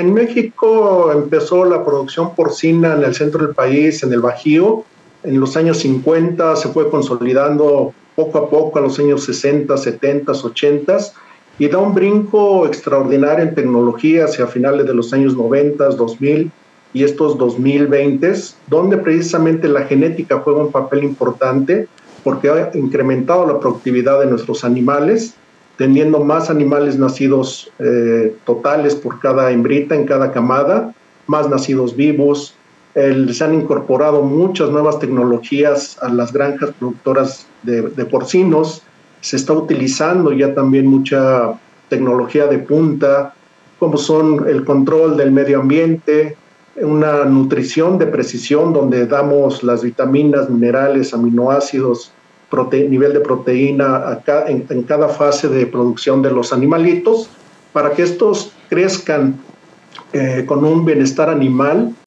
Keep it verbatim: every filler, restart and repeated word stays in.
en México empezó la producción porcina en el centro del país, en el Bajío. En los años cincuenta se fue consolidando poco a poco a los años sesenta, setenta, ochenta y da un brinco extraordinario en tecnología hacia finales de los años noventa, dos mil y estos dos mil veinte, donde precisamente la genética juega un papel importante porque ha incrementado la productividad de nuestros animales, teniendo más animales nacidos eh, totales por cada hembrita en cada camada, más nacidos vivos. El, se han incorporado muchas nuevas tecnologías a las granjas productoras de, de porcinos. Se está utilizando ya también mucha tecnología de punta, como son el control del medio ambiente, una nutrición de precisión donde damos las vitaminas, minerales, aminoácidos, prote nivel de proteína acá, en, en cada fase de producción de los animalitos, para que estos crezcan eh, con un bienestar animal